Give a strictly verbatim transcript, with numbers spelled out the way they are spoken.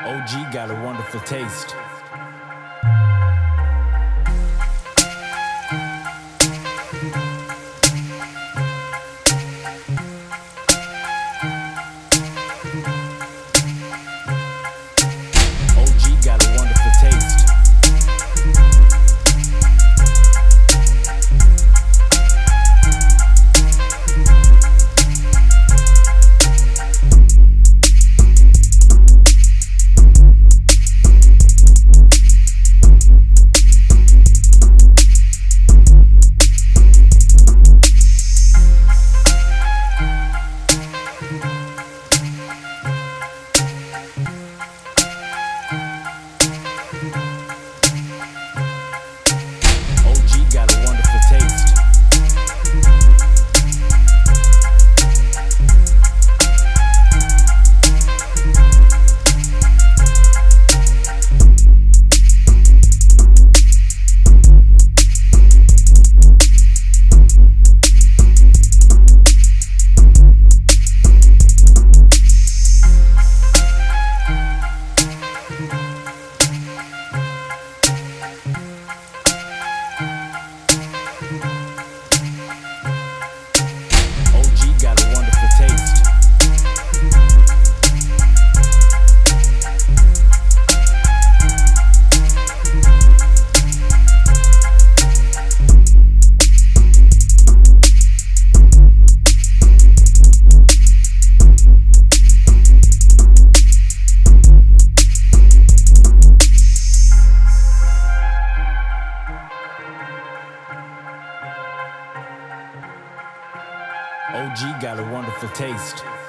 O G got a wonderful taste. O G got a wonderful taste. O G got a wonderful taste. O G got a wonderful taste. O G got a wonderful taste.